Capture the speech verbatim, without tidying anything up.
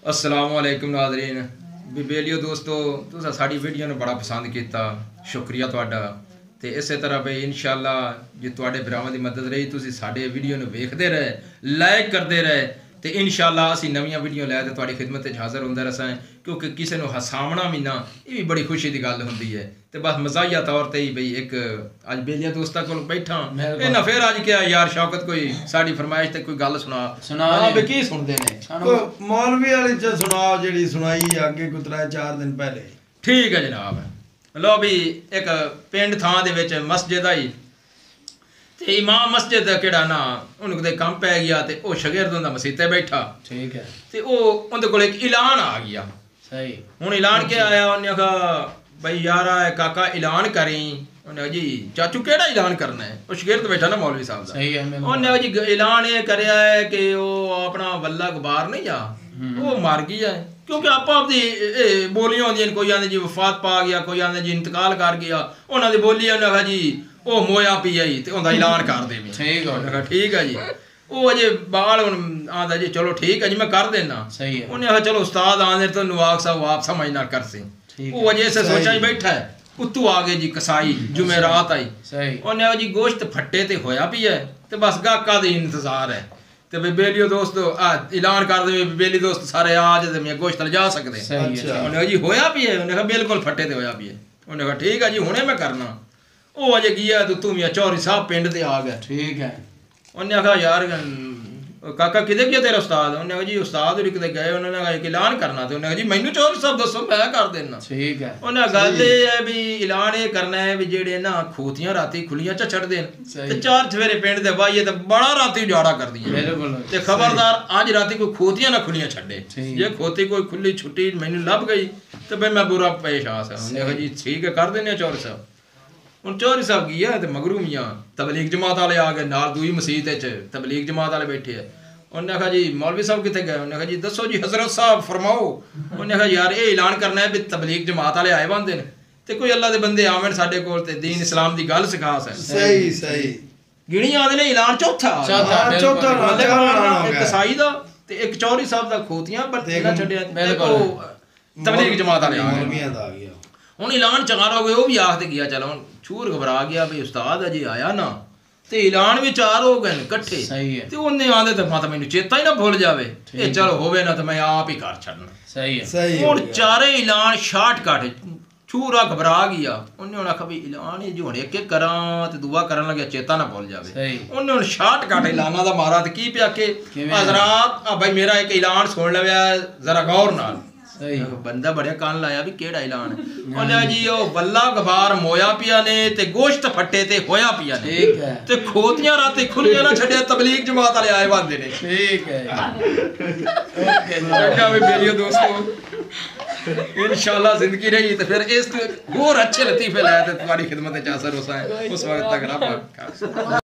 अस्सलामुअलैकुम नाज़रीन बेलियो दोस्तों तुसा साड़ी वीडियो ने बड़ा पसंद किया, शुक्रिया तुहाडा। ते इसे तरह भाई इंशाअल्लाह जो तुहाडे भरावां दी मदद रही तुसी साडे वीडियो ने वेखदे रहे, लाइक करते रहे ते इंशाअल्लाह असीं नवीं वीडियो लै ते तुहाडी खिदमत च हाज़र होंदा रसां, क्योंकि किसी नूं हसावना भी ना ये भी बड़ी खुशी की गल होंदी है। ते बस मज़ाहिया तौर ते ही भाई एक अज बेलिया दोस्तां कोल बैठा इन्हां फिर अज क्या यार शौकत कोई साडी फरमाइश ते कोई गल सुना सुना बे की सुनदे ने मौलवी वाली च सुनाओ जेड़ी सुनाई अगे कोई त्रै चार दिन पहले। ठीक है जनाब। लो भी एक पिंड थां दे विच मस्जिद आई ते इमाम मस्जिद केड़ा ना उन्हें कोई काम पै गया ते ओ शागिर्द उंदा मसीते बैठा। ठीक है ते ओ उंदे कोल एक ऐलान आ गया। सही हुन ऐलान क्या आया, उन्हें कहा भाई यार काका ऐलान करी। उन्हें जी चाचू केड़ा ऐलान करना है? वो शागिर्द बैठा ना मौलवी साहब दा। सही है। उन्हें जी ऐलान ये करया है कि वो अपना वल्ला गबार नहीं जा वो मर गया है, क्योंकि आप आपदी बोलियां होंदियां, कोई आंदे जी वफात पा गया, कोई आंदे जी इंतकाल कर गया। उन्हां दी बोली उन्हें कहा जी ओ मोया पिया ही ते उंदा ऐलान कर दे। ठीक है ठीक है जी। वो अजे बाल हुन आंदा जी चलो ठीक है जी मैं कर देना। सही है। उन्हें कहा चलो उस्ताद आंदे तो नवाक साहब आप समझ ना कर सी। वो अजे से सोचा ही बैठा है, उत्तू आ गए जी कसाई जुमेरात आई। सही उन्हें कहा जी गोश्त फट्टे ते होया पिया है ते बस गाका दी इंतजार है ते बे बेलियो दोस्तों ऐलान कर दे बेली दोस्त सारे आज ते मैं गोश्त ले जा सकदे। अच्छा उन्हें कहा जी होया पिया है? उन्हें कहा बिल्कुल फट्टे ते होया पिया। उन्हें कहा ठीक है जी हुणे मैं करना। वो अजे गया तो तू मियां चौधरी साहब पिंड ते आ गया। ठीक है। उन्हें कहा यार काका किदे गया तेरा उस्ताद? उन्हें कहा जी उस्ताद होरी किते गए, उन्होंने कहा ऐलान करना। तो उन्हें कहा जी मैनू चौधरी साहब दसो मैं कर देना। ठीक है। उन्हें गल ये है भी ऐलान ये करना है भी जेड़े ना खोतियां राती खुलियां च छड़ देन ते चार सवेरे पिंड दे बाइये ते बड़ा राती उजाड़ा कर दियां। बिल्कुल ते खबरदार आज राती कोई खोतियां ना खुलियां छड़े। जे खोती कोई खुली छुट्टी मैनू लभ गई तो भाई मैं बुरा पेश आ सकदा। उन्हें कहा जी ठीक है कर देने चौधरी साहब। हुण चौधरी साहब गया ते मगरू मियां तबलीग जमात वाले आ गए, नाल दूई मसीत च तबलीग जमात वाले बैठे है। उन्हें कहा जी मौलवी साहब कितने गए? उन्हें कहा जी दसो जी हजरत साहब फरमाओ। उन्हें कहा यार ये ऐलान करना है भी तबलीग जमात वाले आए बंदे ने ते कोई अल्लाह दे बंदे आवन साडे कोल ते दीन इस्लाम दी गल सिखा स। सही सही गिणी आंदे ने ऐलान चौथा चौथा चौथा एक कसाई दा ते एक चौधरी साहब दा खोतियां बंदे ना छड्या देखो तबलीग जमात वाले आ गए। हुण ऐलान चकारा हो गया, वो भी आखते गया चलो हुण छूर घबरा गया भाई उस्ताद अजे आया ना ते ऐलान भी चार हो गए इकट्ठे। सही है। ते उन्हें आंदे ते मत मैनू चेता ही ना भूल जावे ए चलो होवे ना तो मैं आप ही कर छड़ना। सही है। सही हुण चारे ऐलान शॉर्टकट छूरा घबरा गया। उन्हें हुण आखा भी ऐलान ही जो हुण एक एक करां ते दुआ करन लगे चेता ना भूल जावे। सही उन्हें हुण शॉर्टकट ऐलाना दा मारा ते की पिया के हजरात भाई मेरा एक ऐलान सुन लव्या जरा गौर नाल। सही बंदा बड़े कान लाया भी केड़ा ऐलान है? उन्हें जी ओ वल्ला गबार मोया पिया ने ते गोश्त फट्टे ते होया पिया ने। ठीक है। ते खोतियां राती खुलियां ना छड्या तबलीग जमात वाले आए बंदे ने। ठीक है। ओके चंगा भी मेरियो दोस्तों इंशाअल्लाह जिंदगी रही तो फिर इस और अच्छे लतीफे लाए ते तुम्हारी खिदमत च हाज़र हो सां। उस वक्त तक रब